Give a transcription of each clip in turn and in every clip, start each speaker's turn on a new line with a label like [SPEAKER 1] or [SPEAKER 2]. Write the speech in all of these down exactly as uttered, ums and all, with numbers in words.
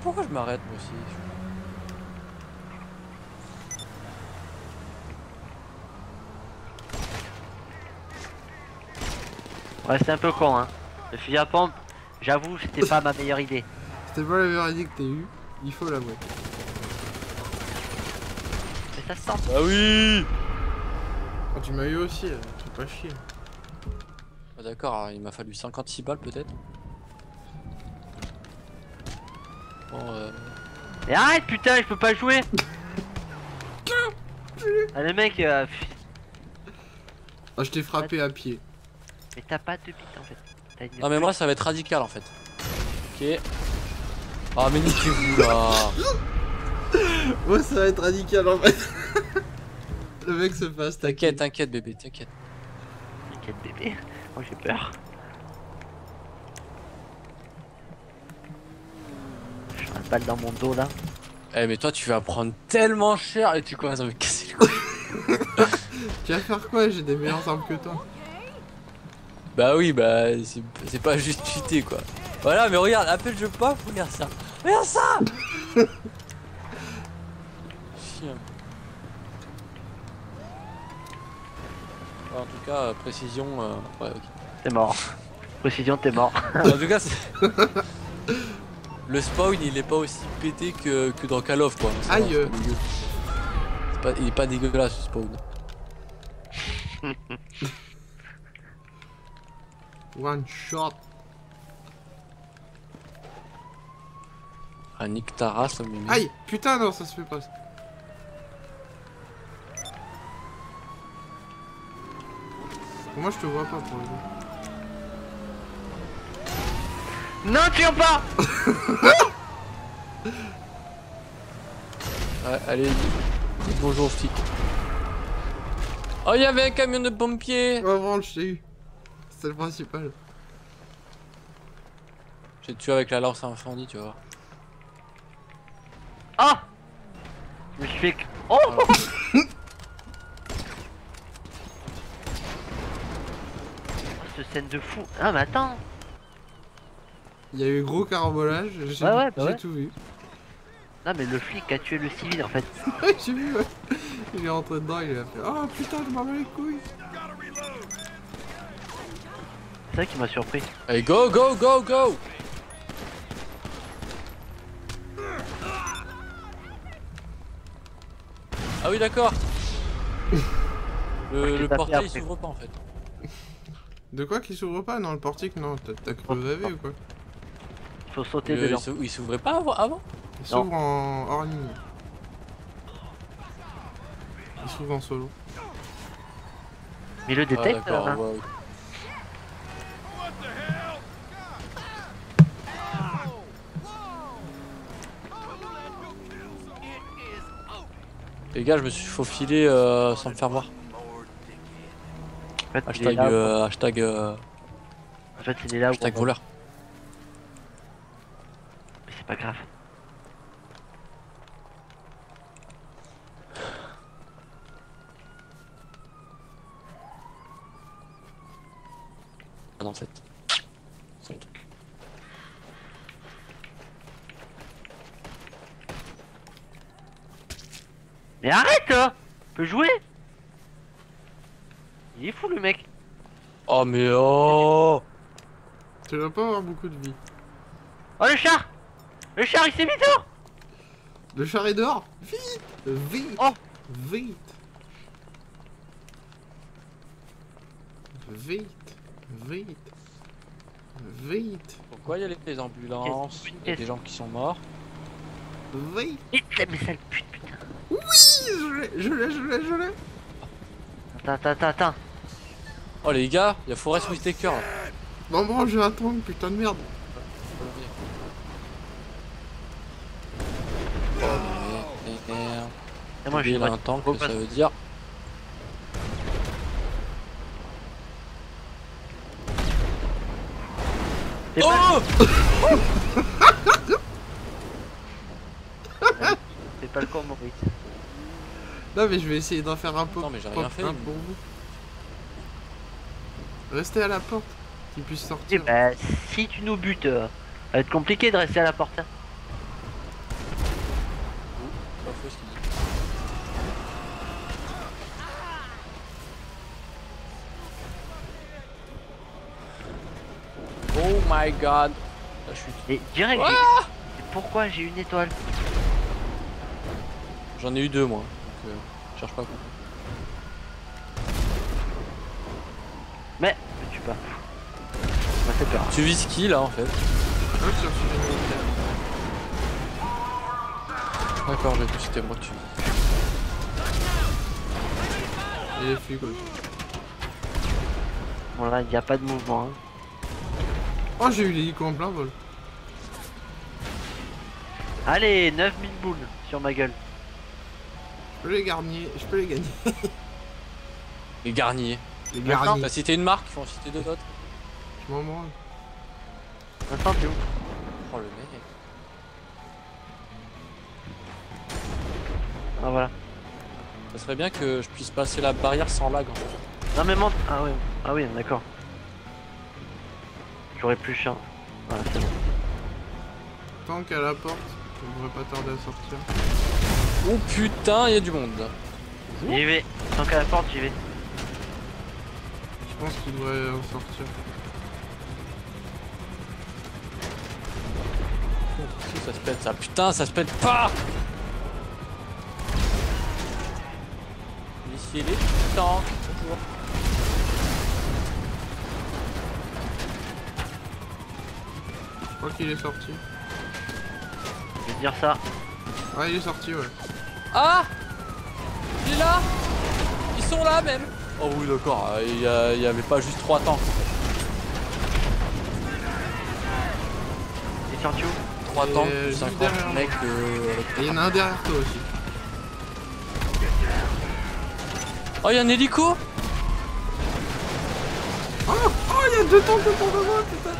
[SPEAKER 1] pourquoi je m'arrête moi aussi?
[SPEAKER 2] Ouais, c'était un peu con, hein. Le fusil à pompe, j'avoue, c'était pas ma meilleure idée.
[SPEAKER 3] C'était pas la meilleure idée que t'aies eue, il faut l'avouer.
[SPEAKER 2] Mais ça se sent.
[SPEAKER 1] Ah oui.
[SPEAKER 3] Oh, tu m'as eu aussi, euh, fais pas chier.
[SPEAKER 1] Ah, d'accord, il m'a fallu cinquante-six balles peut-être. Bon, euh...
[SPEAKER 2] Mais arrête, putain, je peux pas jouer. Ah, le mec, euh...
[SPEAKER 3] Ah, je t'ai frappé à pied.
[SPEAKER 2] mais t'as pas de bite en fait. Une...
[SPEAKER 1] Non mais moi ça va être radical en fait. Ok. Ah mais niquez-vous là.
[SPEAKER 3] Moi ça va être radical en fait. Le mec se passe.
[SPEAKER 1] T'inquiète, t'inquiète bébé, t'inquiète.
[SPEAKER 2] T'inquiète bébé. Moi j'ai peur. J'ai une balle dans mon dos là.
[SPEAKER 1] Eh mais toi tu vas prendre tellement cher et tu commences à me casser le couilles.
[SPEAKER 3] Tu vas faire quoi? J'ai des meilleures armes que toi.
[SPEAKER 1] Bah oui, bah c'est pas juste cheater quoi. Voilà, mais regarde, appelle je paf, regarde ça. Regarde ça. Chien. En tout cas, euh, précision, euh... ouais, ok.
[SPEAKER 2] T'es mort. Précision, t'es mort.
[SPEAKER 1] En tout cas, le spawn il est pas aussi pété que, que dans Call of quoi.
[SPEAKER 3] Aïe.
[SPEAKER 1] C'est pas, il est pas dégueulasse ce spawn.
[SPEAKER 3] One shot.
[SPEAKER 1] Ah nique ta race, mais...
[SPEAKER 3] Aïe. Putain non, ça se fait pas. Moi je te vois pas pour le coup.
[SPEAKER 2] Non, tire pas.
[SPEAKER 1] Ouais, allez, dis bonjour flic. Oh, il y avait un camion de pompiers.
[SPEAKER 3] Oh vraiment, je t'ai eu. C'est le principal.
[SPEAKER 1] J'ai tué avec la lance à incendie, tu vois.
[SPEAKER 2] Ah. Je me suis fait... Oh
[SPEAKER 1] voilà.
[SPEAKER 2] Cette scène de fou. Ah mais attends.
[SPEAKER 3] Il y a eu gros carambolage, j'ai
[SPEAKER 2] ouais, ouais, bah ouais.
[SPEAKER 3] tout vu.
[SPEAKER 2] Non mais le flic a tué le civil en fait.
[SPEAKER 3] Ouais j'ai vu ouais. Il est rentré dedans, il a fait oh putain je m'en bats les couilles.
[SPEAKER 2] C'est ça qui m'a surpris.
[SPEAKER 1] Allez go go go go. Ah oui d'accord. Le, le portail il s'ouvre pas en fait.
[SPEAKER 3] De quoi qui s'ouvre pas? Non le portique non, t'as cru rêver ou quoi?
[SPEAKER 2] Faut sauter
[SPEAKER 1] le,
[SPEAKER 2] dedans.
[SPEAKER 1] Il s'ouvrait pas avant, avant
[SPEAKER 3] Il s'ouvre en hors ligne. Il s'ouvre en solo.
[SPEAKER 2] Mais le détecte
[SPEAKER 1] ah, d'accord,
[SPEAKER 2] là.
[SPEAKER 1] ouais, ouais. Les gars, je me suis faufilé euh, sans me faire voir.
[SPEAKER 2] En fait,
[SPEAKER 1] hashtag
[SPEAKER 2] là,
[SPEAKER 1] euh, hashtag, euh,
[SPEAKER 2] en fait, il est là
[SPEAKER 1] hashtag voleur.
[SPEAKER 2] Mais c'est pas grave.
[SPEAKER 1] Ah non, c'est...
[SPEAKER 2] Mais arrête hein. Tu peux jouer. Il est fou le mec.
[SPEAKER 1] Oh mais oh.
[SPEAKER 3] Tu dois pas avoir beaucoup de vie.
[SPEAKER 2] Oh le char. Le char il s'est mis dehors.
[SPEAKER 3] Le char est dehors. Vite. Vite.
[SPEAKER 2] Oh.
[SPEAKER 3] Vite. Vite. Vite. Vite.
[SPEAKER 1] Pourquoi il y a les ambulances? Il y a des gens qui sont morts.
[SPEAKER 3] Vite.
[SPEAKER 2] Vite, mais sale pute putain.
[SPEAKER 3] Oui, je l'ai, je l'ai, je l'ai, je l'ai.
[SPEAKER 2] Attends, attends, attends, attends.
[SPEAKER 1] Oh les gars, il y a Forest Whitaker là.
[SPEAKER 3] Non, bon, je vais attendre, putain de merde.
[SPEAKER 1] Oh mais merde.
[SPEAKER 2] Et moi j'ai
[SPEAKER 1] un tank, ça veut dire. Oh.
[SPEAKER 2] C'est pas le con Maurice.
[SPEAKER 3] Non mais je vais essayer d'en faire un peu.
[SPEAKER 1] Non mais j'ai rien fait.
[SPEAKER 3] Pour vous. Restez à la porte, qu'il puisse sortir.
[SPEAKER 2] Eh bah, si tu nous butes, euh, ça va être compliqué de rester à la porte. Hein.
[SPEAKER 1] Oh my god. La chute.
[SPEAKER 2] Et direct,
[SPEAKER 1] Ah
[SPEAKER 2] j'ai- et pourquoi j'ai une étoile?
[SPEAKER 1] J'en ai eu deux moi. Donc euh, je cherche pas à comprendre.
[SPEAKER 2] Mais, je tue pas. Ça fait peur.
[SPEAKER 1] Tu vis qui là en fait?
[SPEAKER 3] Ah, je cherche une militaire.
[SPEAKER 1] D'accord, j'ai cru que c'était moi que tu vis.
[SPEAKER 3] Et les flics aussi.
[SPEAKER 2] Bon là, il n'y a pas de mouvement. Hein.
[SPEAKER 3] Oh, j'ai eu l'hélico en plein vol.
[SPEAKER 2] Allez, neuf mille boules sur ma gueule.
[SPEAKER 3] Je peux les gagner, je peux les gagner.
[SPEAKER 1] Les garniers.
[SPEAKER 3] Les
[SPEAKER 2] Maintenant,
[SPEAKER 3] garnis.
[SPEAKER 1] T'as cité une marque, il faut en citer deux autres.
[SPEAKER 3] Je m'en branle.
[SPEAKER 2] Vincent, t'es où?
[SPEAKER 1] Oh le mec.
[SPEAKER 2] Ah voilà.
[SPEAKER 1] Ça serait bien que je puisse passer la barrière sans lag en fait.
[SPEAKER 2] Non mais monte. Ah oui, ah oui, d'accord. J'aurais plus cher. Voilà, c'est bon.
[SPEAKER 3] Tant qu'à la porte, on devrait pas tarder à sortir.
[SPEAKER 1] Oh putain, il y a du monde là.
[SPEAKER 2] J'y vais. Tant qu'à la porte, j'y vais.
[SPEAKER 3] Je pense qu'il devrait en sortir.
[SPEAKER 1] Si ça se pète ça. Putain, ça se pète pas. Ici les tanks. Bonjour.
[SPEAKER 3] Je crois qu'il est sorti.
[SPEAKER 2] Je vais dire ça.
[SPEAKER 3] Ouais, il est sorti, ouais.
[SPEAKER 1] Ah, il est là. Ils sont là même. Oh oui d'accord, euh, il y, a- il y avait pas juste trois tanks.
[SPEAKER 2] Il est sorti où?
[SPEAKER 1] Trois
[SPEAKER 3] Et
[SPEAKER 1] tanks
[SPEAKER 3] euh,
[SPEAKER 1] plus
[SPEAKER 3] juste
[SPEAKER 1] cinquante
[SPEAKER 3] derrière moi.
[SPEAKER 1] mecs euh,
[SPEAKER 3] Et il y en a un derrière toi aussi.
[SPEAKER 1] Oh il y a un hélico.
[SPEAKER 3] Oh, oh, il y a deux tanks autour de moi, putain.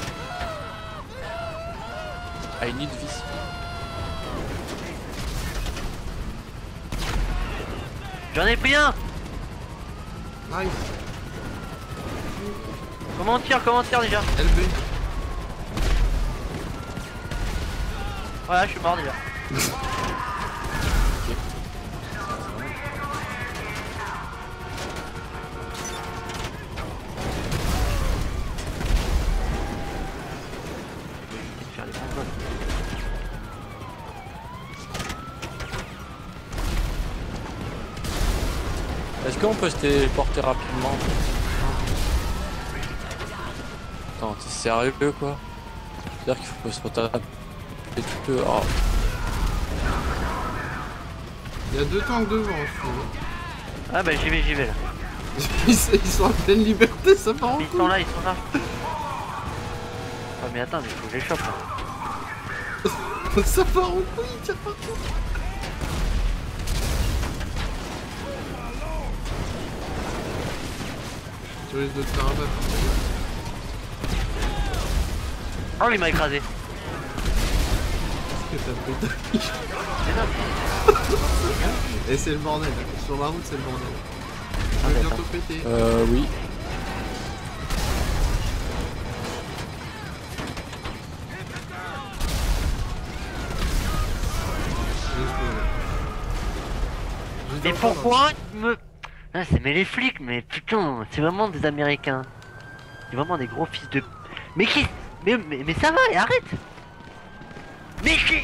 [SPEAKER 1] Ah il need vis.
[SPEAKER 2] J'en ai pris un.
[SPEAKER 3] Nice.
[SPEAKER 2] Comment on tire? Comment on tire déjà?
[SPEAKER 3] L B.
[SPEAKER 2] Voilà, je suis mort déjà. Je vais faire les bons golfs.
[SPEAKER 1] Est-ce qu'on peut se téléporter rapidement? Attends, t'es sérieux quoi? C'est-à-dire qu'il faut se retaper tout peu. Oh.
[SPEAKER 3] Il y a deux tanks devant, je trouve.
[SPEAKER 2] Ah bah j'y vais, j'y vais là.
[SPEAKER 3] Ils sont en pleine liberté, ça part en
[SPEAKER 2] Ils
[SPEAKER 3] couille.
[SPEAKER 2] sont là, ils sont là. Oh mais attends, mais faut que je les chope là.
[SPEAKER 3] Ça part en couille, tiens pas trop. Tu risques de te faire abattre.
[SPEAKER 2] Oh il m'a écrasé.
[SPEAKER 3] Qu'est-ce que t'as pris?
[SPEAKER 2] Mais non,
[SPEAKER 3] Et c'est le bordel. Sur la route, c'est le bordel.
[SPEAKER 2] Ah,
[SPEAKER 3] Je vais
[SPEAKER 2] mais
[SPEAKER 3] bientôt péter.
[SPEAKER 1] Euh oui.
[SPEAKER 2] mais pourquoi ils me... Ah c'est mais les flics, mais putain, c'est vraiment des Américains. C'est vraiment des gros fils de... Mais qui... Mais, mais, mais ça va, et arrête. Mais qui...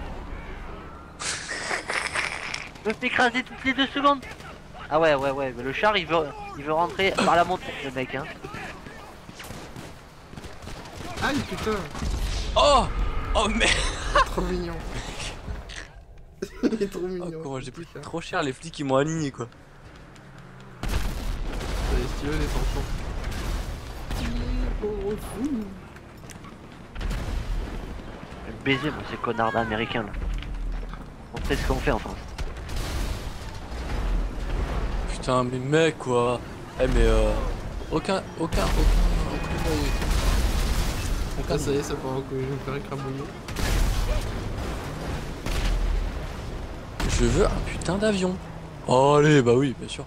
[SPEAKER 2] Je me fais écraser toutes les deux secondes. Ah ouais, ouais, ouais, mais le char il veut, il veut rentrer par la montagne, le mec, hein.
[SPEAKER 3] Aïe putain,
[SPEAKER 1] Oh. Oh merde.
[SPEAKER 3] trop mignon. Il est trop
[SPEAKER 1] Oh,
[SPEAKER 3] mignon.
[SPEAKER 1] comment j'ai pris
[SPEAKER 3] Putain.
[SPEAKER 1] trop cher, les flics ils m'ont aligné quoi.
[SPEAKER 3] Ça les stylos, les tampons.
[SPEAKER 2] Je vais baiser moi ces connards d'américains là. On sait ce qu'on fait en France.
[SPEAKER 1] Putain mais mec quoi. Eh mais euh. Aucun. Aucun. Aucun. Aucun.
[SPEAKER 3] Ah ça y est, ça part en couille, je vais me faire écrabouiller.
[SPEAKER 1] Je veux un putain d'avion. Oh, allez, bah oui, bien sûr.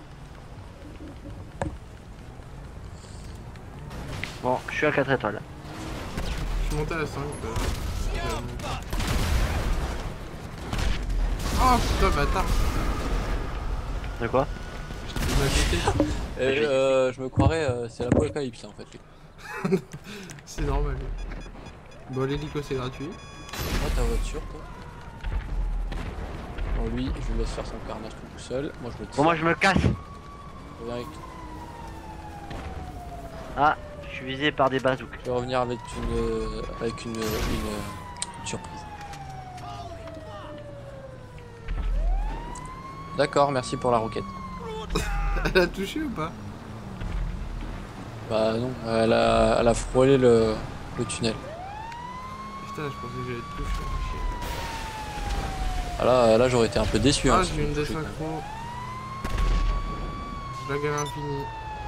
[SPEAKER 2] Bon, je suis à quatre étoiles.
[SPEAKER 3] Je suis monté à la cinq. Euh... Oh putain, bâtard.
[SPEAKER 2] De quoi?
[SPEAKER 3] Il m'a pété.
[SPEAKER 1] Et, euh, je me croirais, euh, c'est l'apocalypse là, en fait.
[SPEAKER 3] C'est normal. Bon, l'hélico c'est gratuit.
[SPEAKER 1] Moi ta voiture quoi. Bon lui je le laisse faire son carnage tout seul. Moi je me tire.
[SPEAKER 2] Bon, moi je me casse.
[SPEAKER 1] Je reviens avec-
[SPEAKER 2] Ah, je suis visé par des bazooks.
[SPEAKER 1] je vais revenir avec une euh, avec une, une, une surprise. D'accord, merci pour la roquette.
[SPEAKER 3] Elle a touché ou pas?
[SPEAKER 1] Bah non, elle a, elle a frôlé le, le tunnel.
[SPEAKER 3] Putain, je pensais que j'allais te toucher. Chier.
[SPEAKER 1] Ah là, là j'aurais été un peu déçu.
[SPEAKER 3] Ah,
[SPEAKER 1] hein,
[SPEAKER 3] j'ai
[SPEAKER 1] si
[SPEAKER 3] une
[SPEAKER 1] je me touchais, quand même.
[SPEAKER 3] désynchro. Je la gagne l'infini.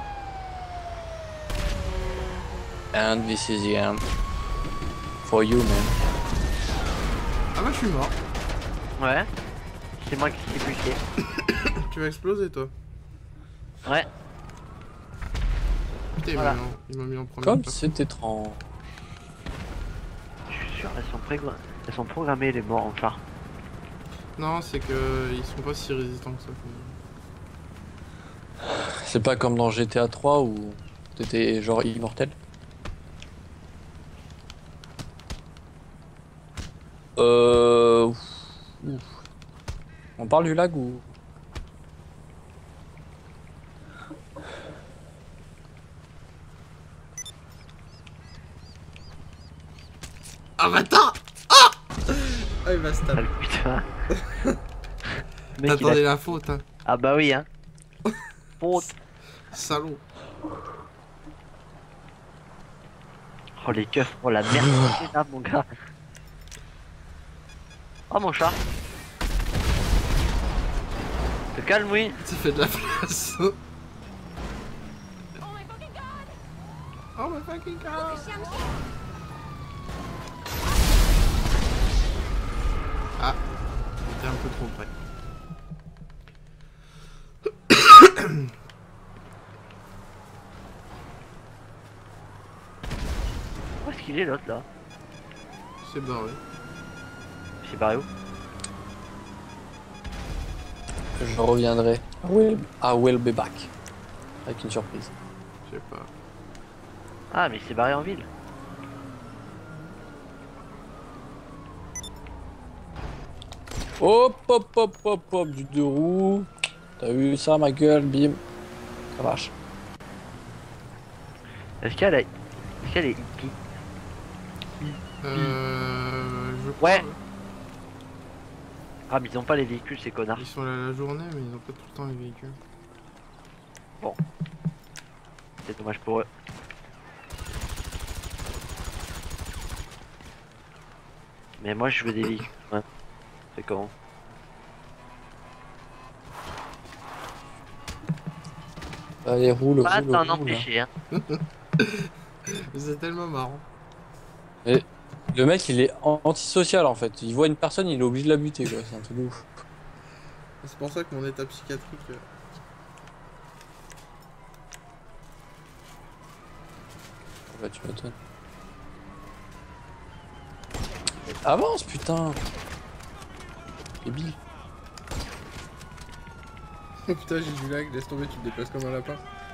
[SPEAKER 1] And this is the end. For you man.
[SPEAKER 3] Ah bah je suis mort.
[SPEAKER 2] Ouais. C'est moi qui t'ai buté.
[SPEAKER 3] Tu vas exploser toi.
[SPEAKER 2] Ouais.
[SPEAKER 3] Putain, il
[SPEAKER 2] Voilà.
[SPEAKER 3] m'a mis en- il m'a mis en premier.
[SPEAKER 1] Comme c'est étrange.
[SPEAKER 2] Je suis sûr, elles sont, pré- elles sont programmées les morts en phare.
[SPEAKER 3] Non, c'est que ils sont pas si résistants que ça.
[SPEAKER 1] C'est pas comme dans G T A trois où t'étais genre immortel. Euh... ouf. Ouf. On parle du lag ou...
[SPEAKER 3] Ah bah attends. Ah Ah il va se
[SPEAKER 2] Ah,
[SPEAKER 3] taper.
[SPEAKER 2] le putain. Le mec, il a-
[SPEAKER 3] T'attendais la faute, hein.
[SPEAKER 2] Ah bah oui, hein. Faute.
[SPEAKER 3] Salaud.
[SPEAKER 2] Oh les keufs, oh la merde, c'est là mon gars. Oh mon chat. Te calme, oui.
[SPEAKER 3] Ça fait de la place. Oh my fucking god. Ah, j'étais un peu trop près.
[SPEAKER 2] Où est-ce qu'il est l'autre là?
[SPEAKER 3] C'est barré.
[SPEAKER 2] C'est barré où?
[SPEAKER 1] Je reviendrai. I will, I will be back. Avec une surprise.
[SPEAKER 3] Je sais pas.
[SPEAKER 2] Ah mais c'est barré en ville.
[SPEAKER 1] Hop hop hop hop hop du deux roues. T'as vu ça ma gueule, bim. Ça marche.
[SPEAKER 2] Est-ce qu'elle est... Est-ce qu'elle est hippie?
[SPEAKER 3] Euh. Je crois.
[SPEAKER 2] Ouais. Ah mais ils ont pas les véhicules ces connards.
[SPEAKER 3] Ils sont là la journée, mais ils ont pas tout le temps les véhicules.
[SPEAKER 2] C'est dommage pour eux. Mais moi je veux des véhicules. Ouais. C'est comment?
[SPEAKER 1] Allez, roule,
[SPEAKER 2] Pas
[SPEAKER 1] roule,
[SPEAKER 2] t'en
[SPEAKER 1] roule.
[SPEAKER 2] empêcher hein.
[SPEAKER 3] Mais c'est tellement marrant.
[SPEAKER 1] Le mec il est an- antisocial en fait. Il voit une personne, il est obligé de la buter quoi. C'est un truc de ouf.
[SPEAKER 3] C'est pour ça que mon état psychiatrique. euh,
[SPEAKER 1] Bah tu m'étonnes. Avance putain. Débile.
[SPEAKER 3] Oh putain, j'ai du lag, laisse tomber, tu te déplaces comme un lapin.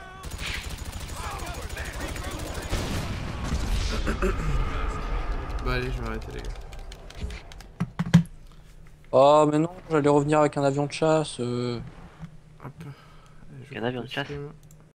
[SPEAKER 3] Bah allez, je vais arrêter les gars.
[SPEAKER 1] Oh mais non, j'allais revenir avec un avion de chasse. euh.
[SPEAKER 3] Hop. Allez, je
[SPEAKER 2] Un
[SPEAKER 3] vais
[SPEAKER 2] avion de chasse.
[SPEAKER 3] costume.